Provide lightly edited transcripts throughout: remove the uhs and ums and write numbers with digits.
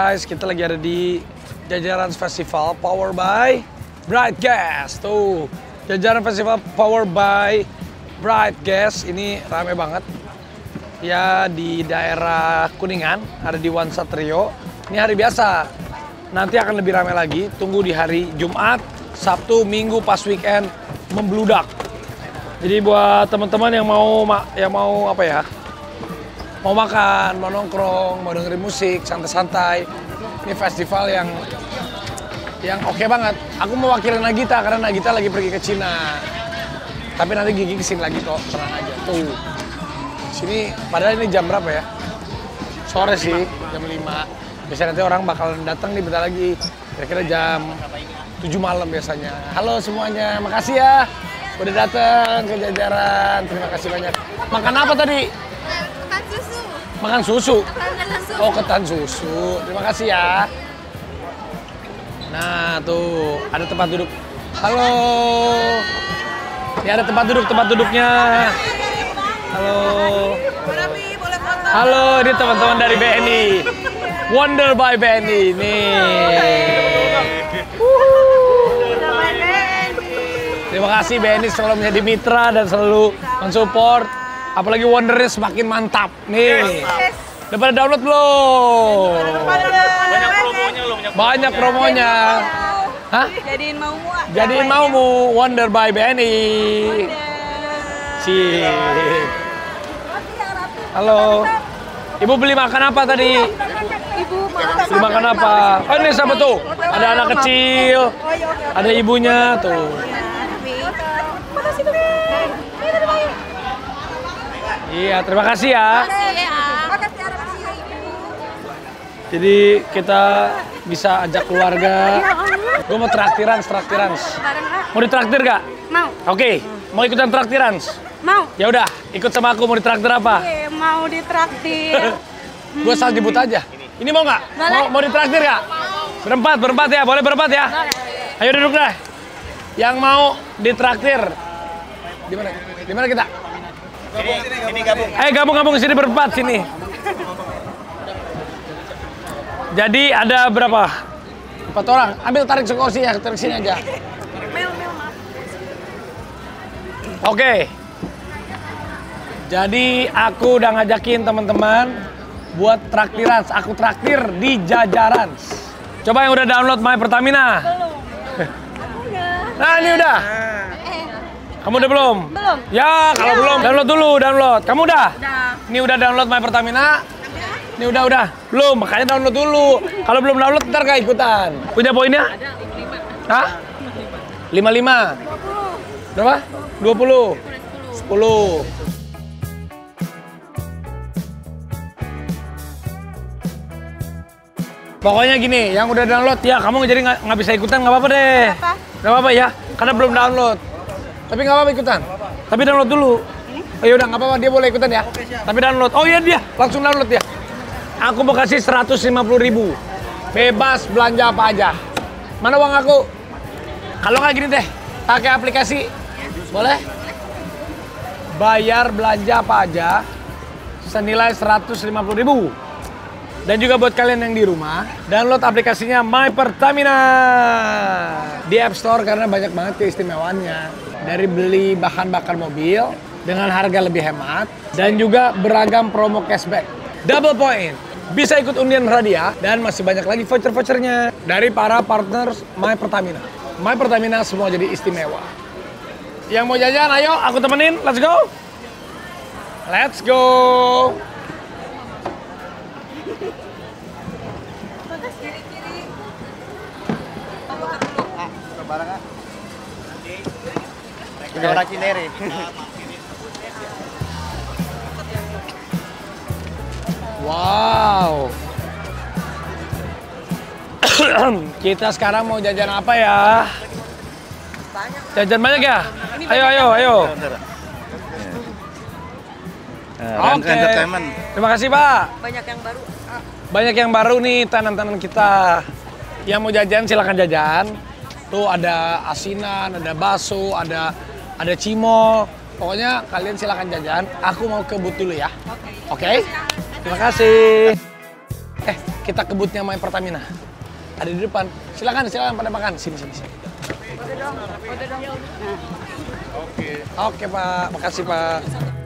guys, kita lagi ada di Jajaran Festival Power by Bright Gas. Tuh, Jajaran Festival Power by Bright Gas ini rame banget. Ya di daerah Kuningan, ada di One Satrio. Ini hari biasa. Nanti akan lebih ramai lagi. Tunggu di hari Jumat, Sabtu, Minggu pas weekend membludak. Jadi buat teman-teman yang mau apa ya? Mau makan, mau nongkrong, mau dengerin musik, santai-santai. Ini festival yang oke banget. Aku mau wakilin Nagita karena Nagita lagi pergi ke Cina. Tapi nanti Gigi kesini lagi kok, tenang aja. Tuh. Sini, padahal ini jam berapa ya? Sore sih, jam 5. Biasanya nanti orang bakal datang nih bentar lagi. Kira-kira jam 7 malam biasanya. Halo semuanya, makasih ya. Udah datang ke Jajaran, terima kasih banyak. Makan apa tadi? Makan susu. Oh, ketan susu. Terima kasih ya. Nah, tuh ada tempat duduk. Halo. Ini ada tempat duduknya. Halo. Halo, ini teman-teman dari BNI. Wonder by BNI. Nih. Terima kasih BNI selalu menjadi mitra dan selalu mensupport. Apalagi Wondernya semakin mantap. Nih. Udah pada download belum? Banyak promonya loh. Banyak promonya. Hah? Jadiin maumu. Jadiin maumu. Wonder by BNI. Sip. Halo. Ibu beli makan apa tadi? Beli makan apa? Oh ini sama tuh. Ada anak kecil. Ada ibunya tuh. Iya, terima kasih ya. Jadi kita bisa ajak keluarga. Gue mau traktiran. Mau ditraktir gak? Mau. Oke, mau ikutan traktiran? Mau. Ya udah, ikut sama aku. Mau ditraktir apa? Oke, mau ditraktir. Gue asal jemput aja. Ini mau nggak? Mau ditraktir gak? Berempat ya, boleh berempat ya? Ayo duduk dah. Yang mau ditraktir. Di mana kita? Gabung. Gabung sini berempat sini. Jadi ada berapa? 4 orang. Ambil tarik kursi ya, tarik sini aja. Oke. Jadi aku udah ngajakin teman-teman buat traktiran. Aku traktir di Jajaran. Coba yang udah download My Pertamina. Belum. Nah ini udah. Kamu udah belum? Belum. Ya, kalau belum download dulu, download. Kamu udah? Udah. Ini udah download My Pertamina? Ini udah. Belum, makanya download dulu. Kalau belum download ntar gak ikutan. Punya poinnya? Ada 55. Hah? 55. Berapa? 20. 10. Pokoknya gini, yang udah download ya kamu jadi nggak bisa ikutan nggak apa-apa deh. Nggak apa-apa ya, karena belum download. Tapi nggak apa-apa ikutan. Tapi download dulu. Oh yaudah nggak apa-apa, dia boleh ikutan ya. Tapi download. Oh iya dia, langsung download ya. Aku mau kasih 150.000. Bebas belanja apa aja. Mana uang aku? Kalau nggak gini deh, pakai aplikasi. Boleh? Bayar belanja apa aja senilai 150.000. Dan juga buat kalian yang di rumah, download aplikasinya My Pertamina di App Store karena banyak banget keistimewaannya. Dari beli bahan bakar mobil dengan harga lebih hemat dan juga beragam promo cashback. Double point, bisa ikut undian hadiah dan masih banyak lagi voucher-vouchernya dari para partners My Pertamina. My Pertamina semua jadi istimewa. Yang mau jajan, ayo aku temenin, let's go. Let's go. Orang Cinere. Wow. Kita sekarang mau jajan apa ya? Jajan banyak ya? Ayo. Oke. Terima kasih Pak. Banyak yang baru nih tenan-tenan kita. Yang mau jajan silakan jajan. Tuh ada asinan, ada bakso, ada cimol. Pokoknya kalian silakan jajan. Aku mau ke booth dulu ya. Oke? Terima kasih. kita ke booth-nya My Pertamina. Ada di depan. Silakan pada makan. Sini. Foto dong. Nah. Oke Pak, makasih Pak.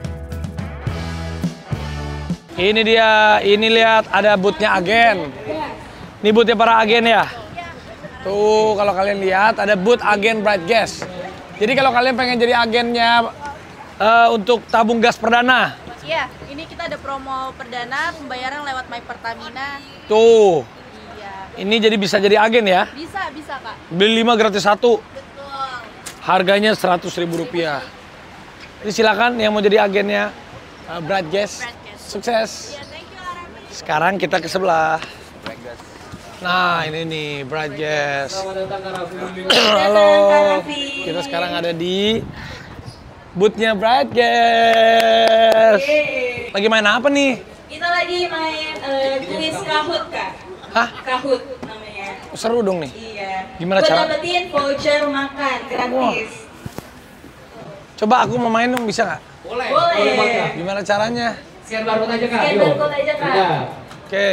Ini dia, ini lihat ada booth-nya agen. Ini booth-nya para agen ya. Tuh, kalau kalian lihat ada booth agen Bright Gas. Jadi kalau kalian pengen jadi agennya untuk tabung gas perdana. Iya, ini kita ada promo perdana pembayaran lewat My Pertamina. Tuh, Iya. ini jadi bisa jadi agen ya. Bisa Kak. Beli 5 gratis 1. Betul. Harganya Rp100.000. Jadi silakan yang mau jadi agennya Bright Gas. Bright Gas. Sukses. Iya, thank you Arabi. Sekarang kita ke sebelah. Nah, ini nih Bright Gas. Halo. Kita sekarang ada di booth-nya Bright Gas. Lagi main apa nih? Kita lagi main kuis Kahoot, Kak. Hah? Kahoot namanya. Seru dong nih. Iya. Gimana Buat cara? dapetin voucher makan gratis. Coba aku mau main dong, bisa nggak? Boleh. Gimana caranya? Scan barcode aja Kak. Scan Yuk. barcode aja, Kak. Udah. Oke.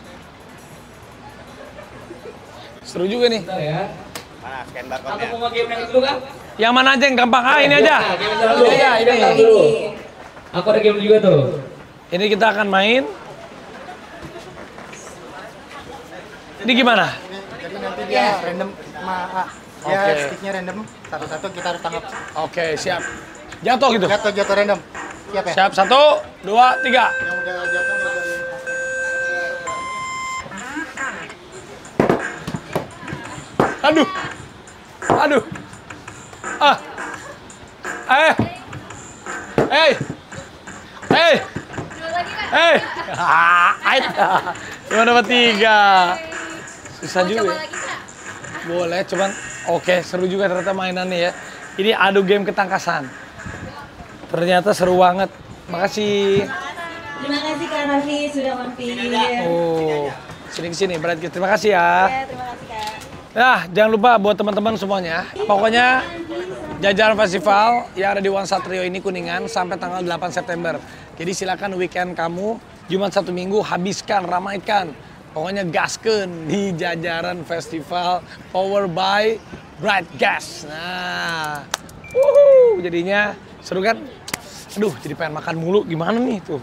Seru juga nih. Bentar ya. Mana scan Atau barcode-nya? mau game yang itu dulu Kak? Yang mana aja yang gampang? Ah, ini aja. Nah, game yang dulu. Ini aja, ini. Yang dulu. Aku ada game juga tuh. Ini kita akan main. Ini gimana? Jadi nanti dia random ya Oke. sticknya random satu-satu kita harus tangkap. Oke, siap. Jatuh gitu. Jatuh random. Siap ya? Siap, 1, 2, 3. Yang udah jatuh Aduh. Aduh. Ah. Ait. Cuma dapat 3. Susah Mau juga. coba Ya. lagi Kak? Boleh, cuman oke, seru juga ternyata mainannya ya. Ini adu game ketangkasan. Ternyata seru banget. Makasih. Terima kasih Kak Raffi sudah mampir. Oh, sini Bright Gas. Terima kasih ya. Ya, terima kasih Kak. Nah, jangan lupa buat teman-teman semuanya. Pokoknya jajaran festival yang ada di One Satrio ini Kuningan sampai tanggal 8 September. Jadi silakan weekend kamu Jumat 1 Minggu habiskan, ramaikan. Pokoknya gaskeun di jajaran festival Power by Bright Gas. Nah, jadinya seru kan? Aduh, jadi pengen makan mulu. Gimana nih tuh?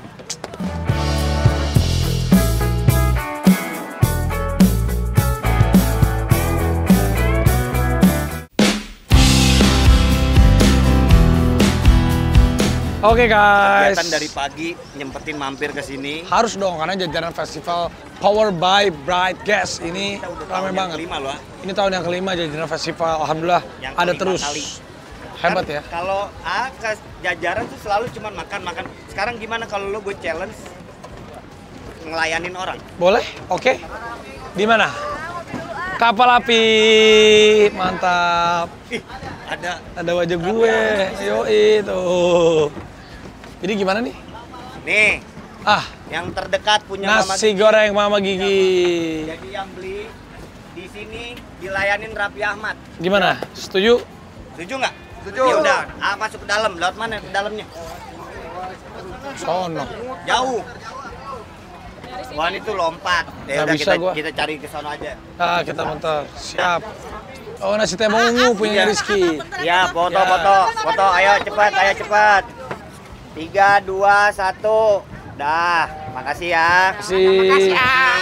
Oke guys. Kegiatan dari pagi nyempetin mampir ke sini. Harus dong, karena jajaran festival Power by Bright Gas ini Kita udah ramai tahun yang banget. kelima loh. Ini tahun yang kelima jajaran festival, alhamdulillah Yang ada kelima terus. kali. Hebat Kan ya. Kalau ke jajaran tuh selalu cuma makan. Sekarang gimana kalau lo gue challenge ngelayanin orang? Boleh? Oke. Di mana? Kapal api. Mantap. Ih, ada Ada wajah gue. Yoi tuh. Jadi gimana nih? nih Ah, yang terdekat punya Mama nasi Gigi. goreng Mama Gigi. Jadi yang beli di sini dilayanin Raffi Ahmad. Gimana? Setuju? Setuju nggak? Setuju. Ya udah, masuk ke dalam. Lewat mana ke dalamnya? Sono. Jauh. Wah itu lompat. Ya Nggak udah bisa gua. kita cari ke sana aja. Ah, kita mentor. Siap. Oh, nasi teh ungu punya Rizky. Ya, foto. Ayo cepat. 3, 2, 1. Dah, makasih ya. Si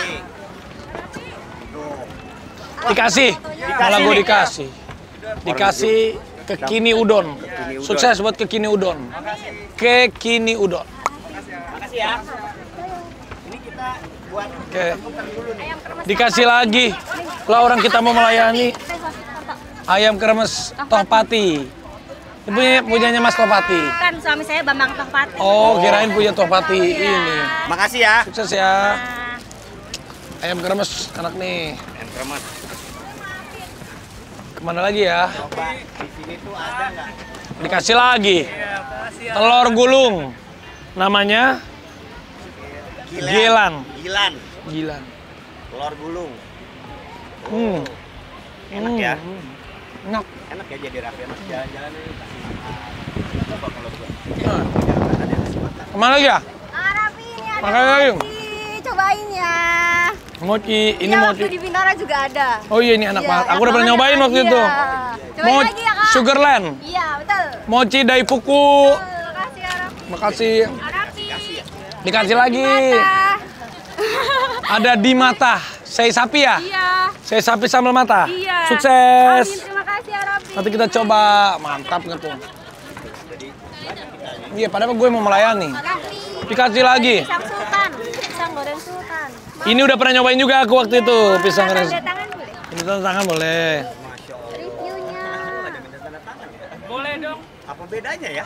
dikasih, malah gue dikasih ke Kini Udon. Udon. Sukses buat ke Kini Udon. Ke Kini Udon. Makasih ya. Ini kita buat Oke. Dikasih lagi. Kalau orang kita mau melayani ayam kremes Tohpati. Ini punyanya Mas Tohpati. Kan suami saya Bambang Tohpati. Oh, kirain punya Tohpati ini. Makasih ya. Sukses ya. Ayam kremes anak nih. Yang kremes. Kemana lagi ya? Coba di sini tuh ada nggak? Dikasih lagi. Telur gulung. Namanya Gilan. Gilan. Telur gulung. Hmm. Enak ya. Enak. Enak ya jadi Raffi Ahmad. Jalan-jalan ini kasih makan. Coba kalau gua. Nah. Ada kesempatan. Kemana lagi ya? Arabi ini ada Makanya lagi. nasi. Cobain ya. Mochi, ini Iya, mochi. waktu di Bintara juga ada. Oh iya, ini enak Iya, banget. Aku yang udah pernah namanya- nyobain waktu iya. itu. Cobain lagi ya, Kak. Sugarland. Iya, betul. Mochi Daifuku. Makasih ya, Raffi. Makasih. Raffi. Dikasih lagi. Ada di mata. Sei sapi ya? Iya. Sei sapi sambal mata. Iya. Sukses. Amin, terima kasih ya, Raffi. Nanti kita coba. Mantap nggak tuh? Iya, padahal gue mau melayani. Raffi. Dikasih lagi. Pisang Sultan. Pisang goreng Sultan. Ini udah pernah nyobain juga aku waktu itu pisang goreng. Tanda tangan boleh? Ini tanda tangan boleh. Reviewnya. Boleh dong. Apa bedanya ya?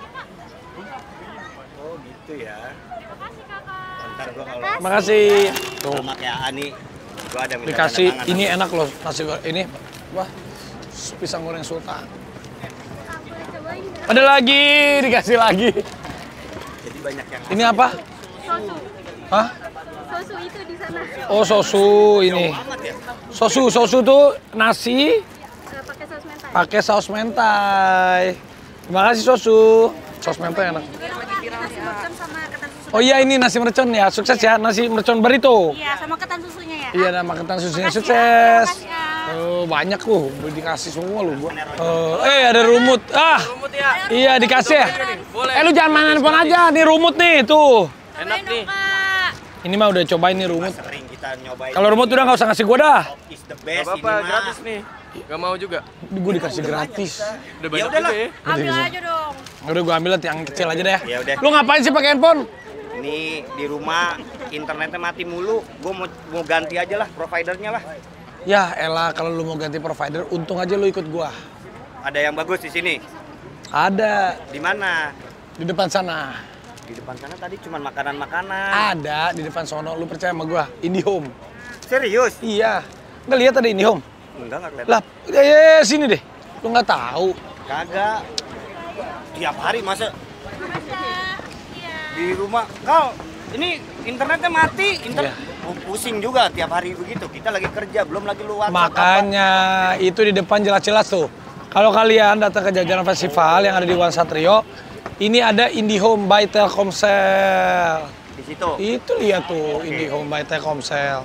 Oh gitu ya. Makasih, Kakak. Ntar gua kalau Makasih. Tuh, sama kayak Ani, gua ada minta dikasih. tanda tangan. Ini enak loh nasi goreng. Ini, wah, pisang goreng sultan. Ada lagi, dikasih lagi. Jadi banyak yang Ini apa? Sosu. Hah? Sosu itu di sana. Oh, sosu ini. amat ya. Sosu tuh nasi Pakai saus mentai. pakai saus mentai. Terima kasih sosu. Saus mentai enak. Nasi mercon sama ketan susu. Oh iya, ini nasi mercon ya. Sukses ya, nasi mercon burrito. Iya, sama ketan susunya ya. Iya, nama ketan susunya Makasih ya, sukses. makasih ya. Oh, banyak tuh, dikasih semua lu gua. Ada rumut. Iya dikasih ya. Lu jangan main handphone aja, nih rumut nih tuh. Enak nih. Kak. Ini mah udah cobain nih rumut. Sering kita nyobain. Kalau rumut udah nggak usah ngasih gua dah. Top is the best Gak apa-apa, ini mah. gratis nih. Gak mau juga. Gua dikasih gratis. Udah Ya banyak udahlah. juga ya. Ambil aja dong. Udah gua ambil yang kecil aja deh. Ya udah. Lu ngapain sih pakai handphone? Ini di rumah internetnya mati mulu. Gua mau ganti aja lah providernya lah. Ya elah, kalau lu mau ganti provider, untung aja lu ikut gua. Ada yang bagus di sini. Ada Di mana? di depan sana. Di depan sana tadi cuma makanan-makanan. Ada di depan sono, lu percaya sama gua? IndiHome. Serius? Iya. Nggak lihat ada IndiHome? Enggak kelihatan. Lah, sini deh. Lu nggak tahu. Kagak. Tiap hari masa di rumah. Kau ini internetnya mati. Iya. Pusing juga tiap hari begitu. Kita lagi kerja, belum lagi lu WhatsApp. Makanya itu di depan jelas-jelas tuh. Kalau kalian datang ke Jajaran Festival yang ada di Wan Satrio, ini ada IndiHome by Telkomsel. Di situ. Itu lihat tuh, IndiHome by Telkomsel.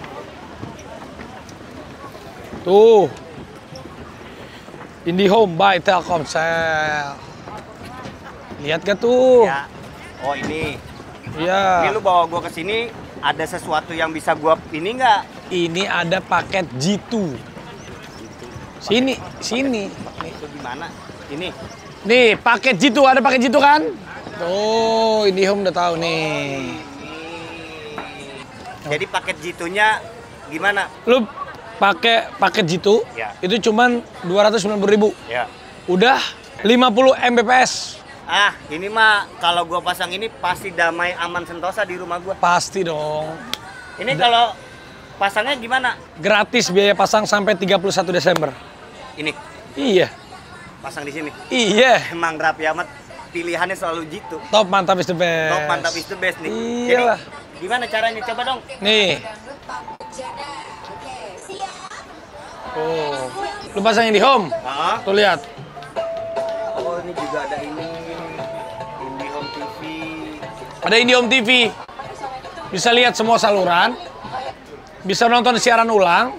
Tuh. IndiHome by Telkomsel. Lihat gak tuh? Ya. Oh ini. Iya. Ini lu bawa gua ke sini, ada sesuatu yang bisa gua ini nggak? Ini ada paket G2. Sini. Nih. Itu gimana? Ini. Nih, paket G2, ada paket G2 kan? Tuh, IndiHome udah tahu nih. Jadi paket G2-nya gimana? Lu pakai paket G2, Ya. itu cuman 290.000. Ya. Udah 50 Mbps. Ah, ini mah kalau gua pasang ini pasti damai aman sentosa di rumah gua. Pasti dong. Ini kalau pasangnya gimana? Gratis biaya pasang sampai 31 Desember. Ini Iya. pasang di sini. Iya. Emang Raffi Ahmad pilihannya selalu gitu. Top mantap is the best. Top mantap is the best nih. Iyalah. Jadi gimana caranya? Coba dong. Nih. Oh. Lu pasang IndiHome. Ah. Tuh lihat. Oh, ini juga ada ini. IndiHome TV. Ada IndiHome TV. Bisa lihat semua saluran. Bisa nonton siaran ulang.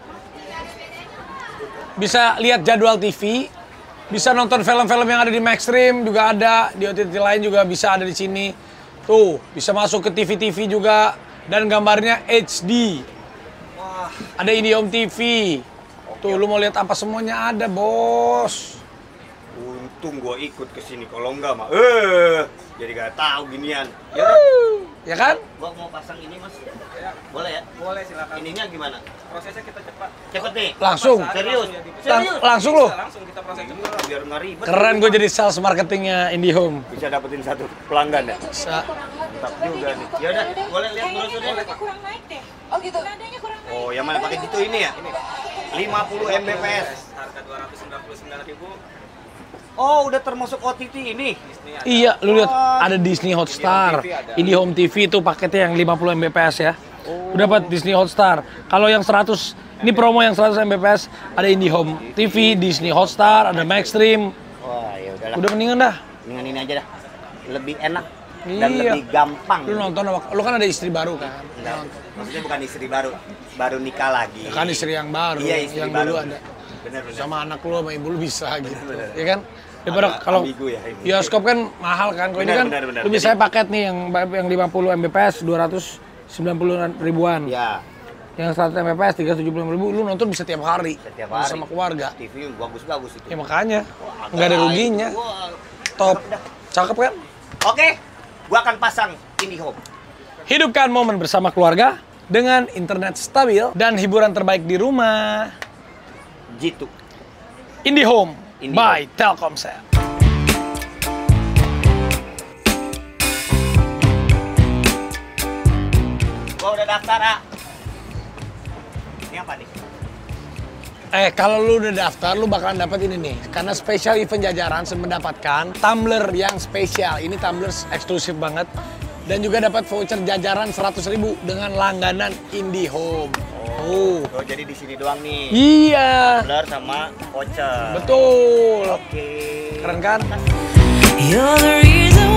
Bisa lihat jadwal TV. Bisa nonton film-film yang ada di Maxstream juga ada. Di OTT lain juga bisa ada di sini. Tuh, bisa masuk ke TV-TV juga. Dan gambarnya HD. Wah, Ada IndiHome TV. Tuh, lu mau lihat apa semuanya ada, bos. untung gua ikut ke sini. Kalau enggak mah jadi gak tahu ginian. Ya udah, Ya kan? gua mau pasang ini, Mas. Boleh ya? Boleh, silakan. Ininya gimana? Prosesnya kita cepat. Cepet nih. Langsung. Serius? Serius? Langsung lu. Langsung kita proses cepat. Biar nggak ribet. Keren gue jadi sales marketingnya IndiHome. Bisa dapetin satu pelanggan ya? Bisa. Mantap juga nih. Ya udah, boleh lihat brosurnya? kurang naik deh. Oh gitu. Nadanya kurang naik. Oh, yang mana pakai gitu ini ya? 50 Mbps. Harga 299.000. Oh, udah termasuk OTT ini. Iya, lu lihat ada Disney Hotstar. IndiHome TV itu paketnya yang 50 Mbps ya. Udah dapat Disney Hotstar. Kalau yang 100, ini promo yang 100 Mbps, ada IndiHome TV, Disney Hotstar, ada Maxstream. Wah, ya udahlah. Udah mendingan dah. Dengan ini aja dah. Lebih enak. dan Iya. lebih gampang. Lu nonton, lu kan ada istri baru kan? Enggak, maksudnya bukan istri baru nikah lagi. Ya kan istri yang baru, Iya, istri yang baru. dulu ada. Bener. Sama anak lu sama ibu lu bisa gitu. Bener. Ya kan? Daripada Agak kalau ambigu ya ini. bioskop kan mahal kan. Kalau ini Bener, kan bener. lu bisa paket nih yang 50 Mbps 290 ribuan. Ya, Yang 100 Mbps 375 ribu lu nonton bisa tiap hari. setiap hari. Sama keluarga. TV bagus-bagus itu. Ya makanya Wah, nggak ada ruginya. Wah, Top. cakep dah. Cakep kan? Oke, gua akan pasang IndiHome. Hidupkan momen bersama keluarga dengan internet stabil dan hiburan terbaik di rumah. Jitu. IndiHome IndiHome. by Telkomsel. Gua udah daftar, A. Ini apa nih? Kalau lu udah daftar, lu bakalan dapat ini nih. Karena spesial event Jajaran mendapatkan tumbler yang spesial. Ini tumbler eksklusif banget. Dan juga dapat voucher Jajaran 100.000 dengan langganan IndiHome. Oh. Oh, jadi di sini doang nih. Iya. Tumbler sama voucher. Betul. Oke. Keren kan? You're the reason